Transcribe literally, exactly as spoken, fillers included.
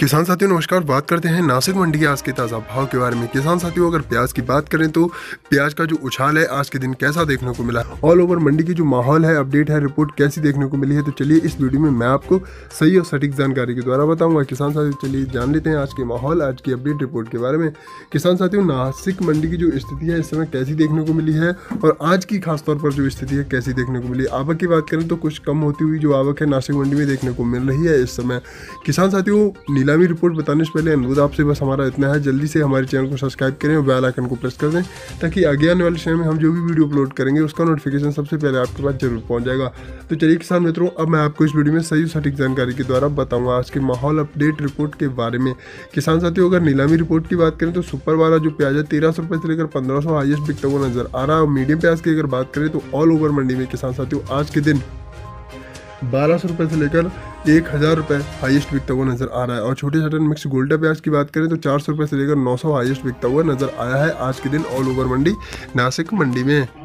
किसान साथियों नमस्कार। बात करते हैं नासिक मंडी के आज के ताज़ा भाव के बारे में। किसान साथियों अगर प्याज की बात करें तो प्याज का जो उछाल है आज के दिन कैसा देखने को मिला, ऑल ओवर मंडी की जो माहौल है, अपडेट है, रिपोर्ट कैसी देखने को मिली है, तो चलिए इस वीडियो में मैं आपको सही और सटीक जानकारी के द्वारा बताऊंगा। किसान साथियों चलिए जान लेते हैं आज के माहौल, आज की अपडेट रिपोर्ट के बारे में। किसान साथियों नासिक मंडी की जो स्थिति है इस समय कैसी देखने को मिली है और आज की खासतौर पर जो स्थिति है कैसी देखने को मिली। आवक की बात करें तो कुछ कम होती हुई जो आवक है नासिक मंडी में देखने को मिल रही है इस समय। किसान साथियों नीलामी रिपोर्ट बताने से पहले अनुरोध आपसे बस हमारा इतना है, जल्दी से हमारे चैनल को सब्सक्राइब करें और बेल आइकन को प्रेस कर दें ताकि आगे आने वाले समय में हम जो भी वीडियो अपलोड करेंगे उसका नोटिफिकेशन सबसे पहले आपके पास जरूर पहुंच जाएगा। तो चलिए किसान मित्रों अब मैं आपको इस वीडियो में सही सटीक जानकारी के द्वारा बताऊंगा आज के माहौल अपडेट रिपोर्ट के बारे में। किसान साथियों अगर नीलामी रिपोर्ट की बात करें तो सुपर वाला जो प्याज है तेरह सौ रुपये से लेकर पंद्रह सौ हाईएस्ट बिकता हुआ नजर आ रहा है। और मीडियम प्याज की अगर बात करें तो ऑल ओवर मंडी में किसान साथियों आज के दिन बारह सौ रुपये से लेकर एक हज़ार रुपये हाईएस्ट बिकता हुआ नजर आ रहा है। और छोटे छोटे मिक्स गोल्डा प्याज की बात करें तो चार सौ रुपये से लेकर नौ सौ हाईएस्ट बिकता हुआ नजर आया है आज के दिन ऑल ओवर मंडी नासिक मंडी में।